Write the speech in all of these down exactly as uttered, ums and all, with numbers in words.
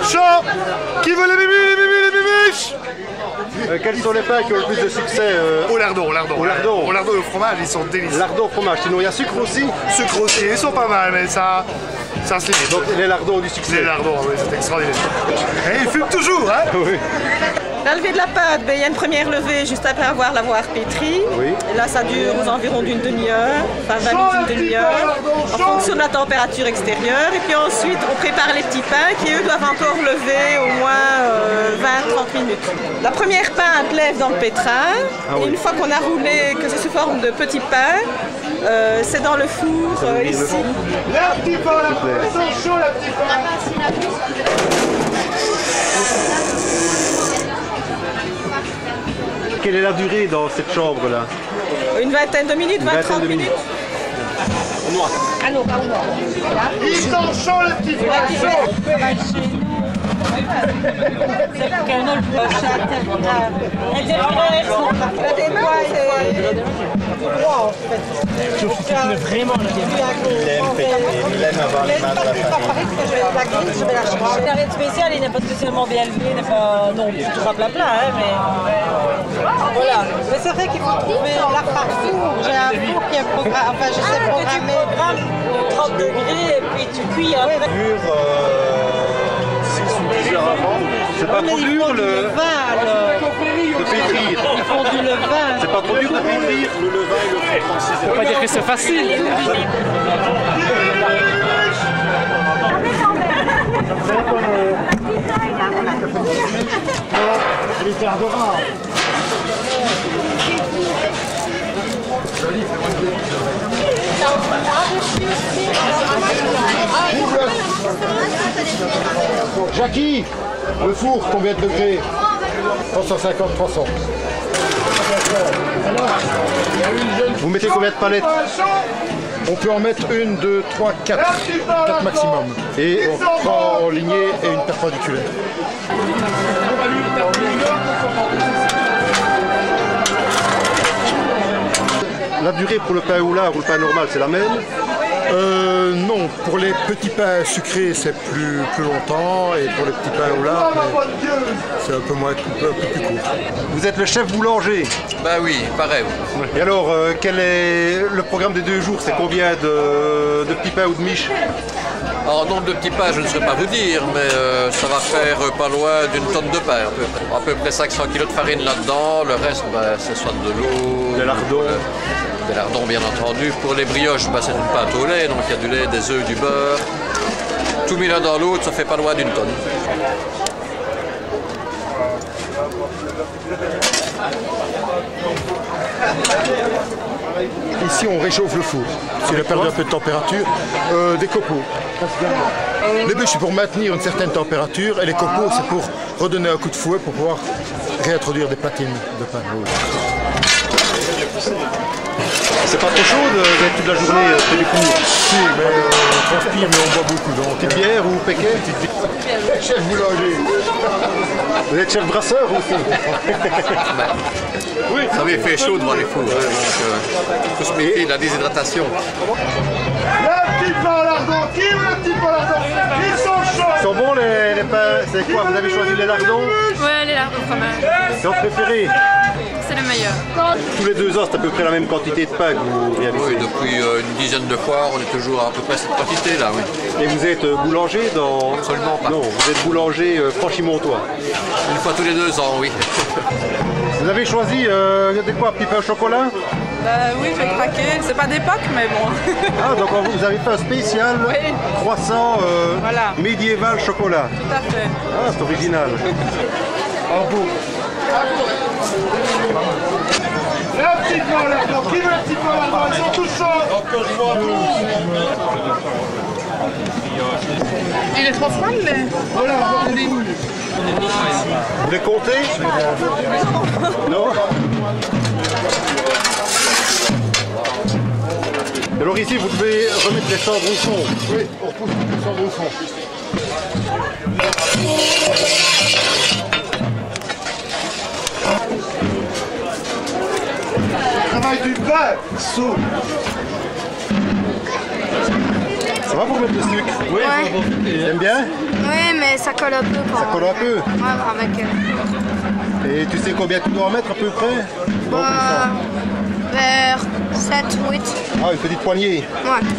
chaud. Qui veut les bibis, les bibis, les bibiches? Euh, quels sont les pains qui ont le plus de succès euh... Au lardon, au lardon. Au lardon. Au lardon et au fromage, ils sont délicieux. Lardon au fromage, sinon il y a sucre aussi. Sucre aussi, ils sont pas mal, mais ça, ça se limite. Donc les lardons du succès. Les lardons, oui, c'est extraordinaire. Et ils fument toujours, hein? Oui. La levée de la pâte, ben, il y a une première levée juste après avoir l'avoir pétrie. Oui. Et là, ça dure aux environs d'une demi-heure, enfin vingt minutes, une demi-heure, en fonction de la température extérieure. Et puis ensuite, on prépare les petits pains qui, eux, doivent encore lever au moins euh, vingt à trente minutes. La première pâte lève dans le pétrin. Ah, et oui. une fois qu'on a roulé, que c'est sous forme de petits pains, euh, c'est dans le four euh, ici. Les petits pains, ils sont chauds, les petits pains. Quelle est la durée dans cette chambre-là? Une vingtaine de minutes, vingt à trente minutes. Ah non, pas moi. Ils sont chauds, les petits pains, chauds. C'est qu'un autre chat. Elle dirait qu'elles sont pas des mains, c'est droit en fait. Je suis vraiment le Il aime péter, il aime avoir les mains de la famille. La grille, je vais la chercher. La reine spéciale, il n'est pas spécialement bien élevé, il n'est pas non plus tout plat plat, hein, mais voilà. Mais c'est vrai qu'il faut trouver la partout. J'ai un four qui est programmé, enfin je sais programmer. Tu programmes trente degrés et puis tu cuis après. Dur, six ou dix heures avant. C'est pas trop dur le... de pétrir. Ils font du levain. C'est pas trop dur de pétrir le levain et le fond. Je peux pas dire que c'est facile. Jackie, le four, combien de degrés? trois cent cinquante, trois cents. Vous mettez combien de palettes? On peut en mettre une, deux, trois, quatre. quatre maximum. Et On prend en lignée et une perpendiculaire. la durée pour le pain houlard ou le pain normal, c'est la même? Euh, non, pour les petits pains sucrés c'est plus, plus longtemps et pour les petits pains houlard c'est un peu moins, un peu plus court. Vous êtes le chef boulanger? Bah oui, pareil. Et alors, euh, quel est le programme des deux jours? C'est combien de, de petits pains ou de miches? En nombre de petits pains, je ne saurais pas vous dire, mais euh, ça va faire euh, pas loin d'une tonne de pain, à peu près. À peu près cinq cents kilos de farine là-dedans, le reste, bah, c'est soit de l'eau... Des lardons. Euh, des lardons, bien entendu. Pour les brioches, bah, c'est une pâte au lait, donc il y a du lait, des œufs, du beurre. Tout mis l'un dans l'autre, ça fait pas loin d'une tonne. Ici on réchauffe le four, s'il a perdu un peu de température, euh, des copeaux. Les bûches c'est pour maintenir une certaine température et les copeaux c'est pour redonner un coup de fouet pour pouvoir réintroduire des platines de pain. C'est pas trop chaud d'être toute la journée euh, près du four? Si, mais euh, on transpire mais on boit beaucoup. Donc, Petite bière ou péquet? chef boulanger. Vous êtes chef brasseur aussi? Oui, ça avait fait chaud devant les fours, hein, donc euh, faut se méfier de la déshydratation. Le petit pain lardon, qui veut le petit pain lardon? Ils sont chauds. Ils sont bons les, les pains? C'est quoi? Vous avez choisi les lardons? Ouais, les lardons fromage. C'est votre préféré? C'est le meilleur. Tous les deux ans, c'est à peu près la même quantité de pain que vous réalisez? Oui, depuis euh, une dizaine de fois, on est toujours à peu près cette quantité-là, oui. Et vous êtes euh, boulanger dans... Absolument pas. Non, vous êtes boulanger euh, franchimontois. Une fois tous les deux ans, oui. Vous avez choisi, euh, regardez quoi, un petit pain au chocolat? Bah oui, j'ai craqué. C'est pas d'époque, mais bon. Ah, donc vous avez fait un spécial Oui. croissant euh, Voilà. médiéval chocolat. Tout à fait. Ah, c'est original. En beau. Le petit pain lardon, qui veut le petit pain lardon? Ils sont tous chauds. Il est trop froid, mais. Vous les comptez? Non. Alors ici, vous devez remettre les cendres au fond. Oui, on repousse les cendres au fond. Travail du pain, sous. Ça va pour mettre le sucre? Oui. Ouais. T'aimes bien? Oui, mais ça colle un peu quand Ça colle un peu? Ouais, avec... Euh... Et tu sais combien tu dois en mettre à peu près? Bah, vers sept, huit. Ah, une petite poignée? Ouais.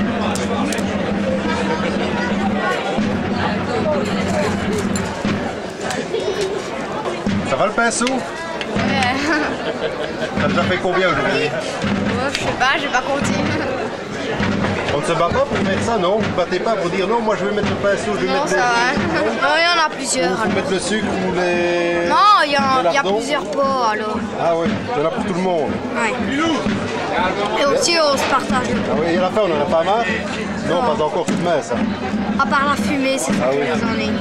Ça va le pinceau? Ouais. T'as déjà fait combien aujourd'hui? Ouais, je sais pas, j'ai pas compté. On ne se bat pas pour mettre ça, non? Vous ne battez pas pour dire non, moi je vais mettre le pinceau, je vais Non, mettre ça va. Non, il y en a plusieurs. Vous Alors. mettre le sucre ou les... Non, il y, en... les il y a lardons? plusieurs pots alors. Ah oui, il y en a pour tout le monde. Ouais. Et aussi, on se partage. Ah oui, et à la fin, on en a pas marre? Non, Non. pas encore, tout de même, ça. À part la fumée, c'est ça Ah que oui. j'en ai.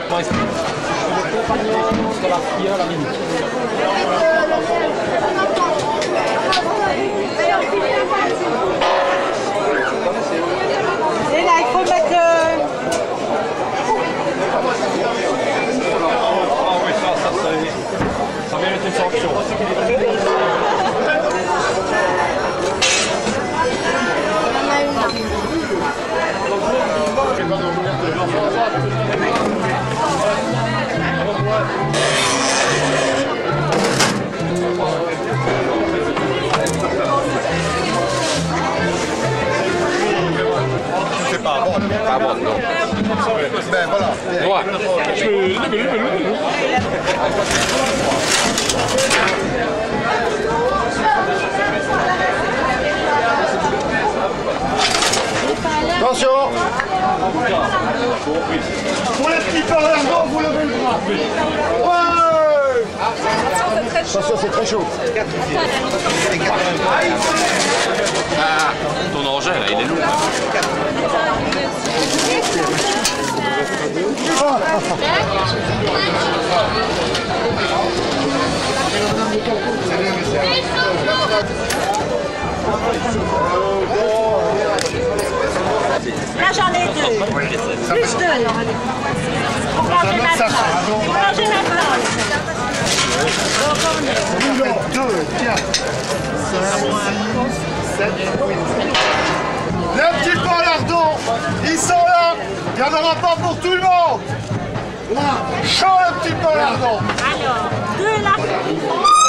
Et là, il faut mettre le... Ah oui, ça, ça, ça mérite une sanction. C'est pas bon. Pas bon, non. Ben voilà. Noir. Attention! Pour les petits pains d'argent, vous levez le bras. Ouais. Attention, c'est très chaud. Ah, ton engin, là, il est lourd. Là, j'en ai deux. Plus deux. Pour manger maintenant. Pour manger maintenant. un, deux, quatre, cinq, six, sept, huit. Les petits pains lardons, ils sont là. Il n'y en aura pas pour tout le monde. Là, chaud les petits pains lardons. Alors, deux là.